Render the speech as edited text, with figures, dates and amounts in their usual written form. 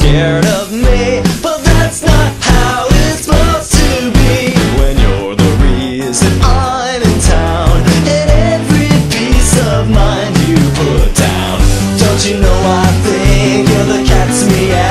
scared of me, but that's not how it's supposed to be. When you're the reason I'm in town, and every piece of mind you put down. Don't you know I think you're the cat's meow?